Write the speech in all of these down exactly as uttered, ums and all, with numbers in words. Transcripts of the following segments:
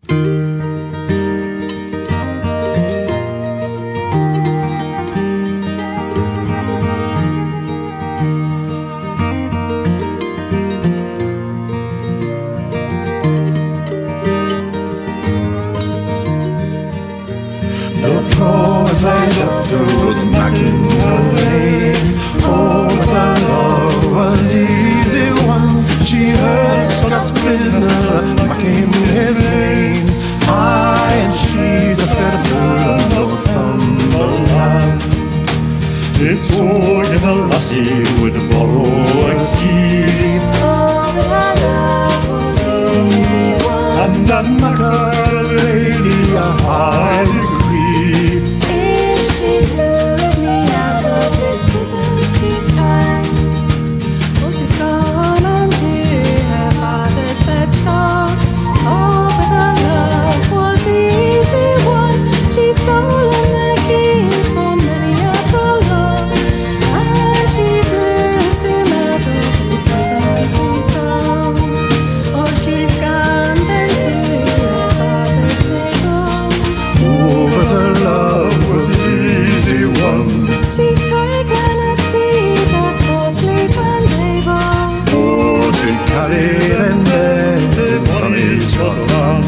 As I doctor was knocking her lane, oh, but the love was easy one. She heard Scott's prisoner mocking his vein. I and she's a feather of Northumberland. It's all in a lassie would borrow a key. Oh, but our love was easy one. And a knocker lady a high degree. She lures me out of this prison she's strong. Oh, she's gone unto her father's bedstock. Oh, but her love was the easy one. She's stolen the keys for many a prolong, and she's loosed him out of his prison she's strong. Oh, she's gone then to her father's table. Oh, but her love was easy one. She's taken a steed that's both fleet and able. Oh, she carried and led in money Scotland.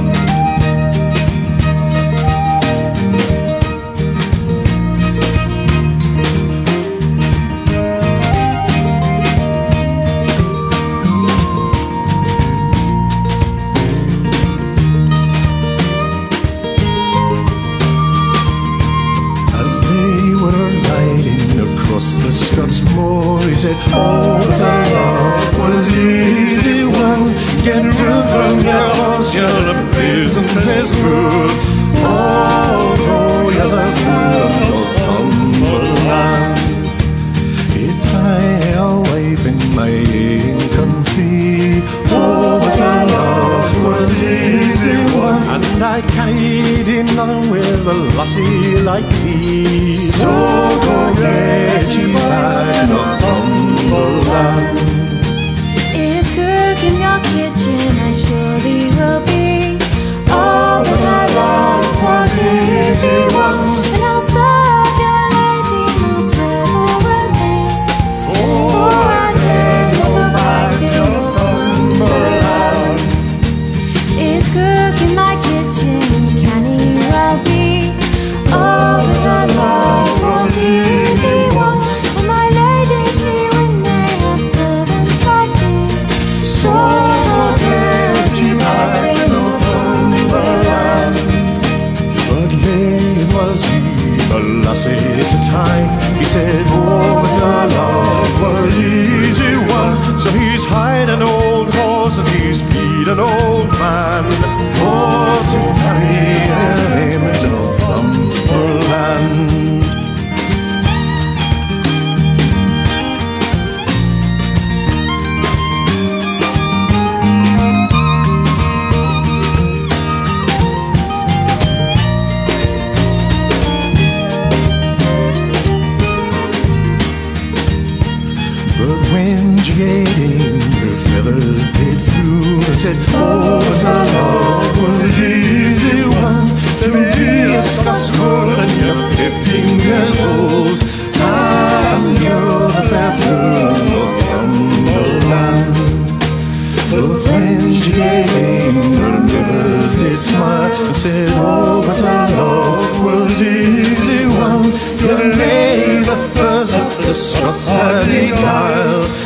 Across the Scots moor, he said, oh, but our love was easy one. Get rid from your horse, you're a prison face good. Oh, go, you're the fool of Northumberland. It's I away in my own country. Oh, but our love was easy one. And I carried in nothing with a lassie like me. So go get you back to Northumberland. Is cook in your kitchen? I surely will be. Oh, but our love was easy one. And I'll serve your lady most reverently. For I dare never back to Northumberland. Is cook in my kitchen? Can he well be? Oh, but our love was easy one. And my lady, she when they have servants like me. So get you back to Northumberland. But Iain was he a lassie to time. He said, oh, but our love was easy one. So he's hired an old horse and he's feed an old man for to carry him to Northumberland. But when she gave him her feather did through and said, oh, but our love was easy one. To be a Scotsman and you're fifteen years old, and you're the fair fool of Northumberland. But when she gave him her mother did smile and said, oh, but our love was easy one. You lay the first of the Scots had beguiled.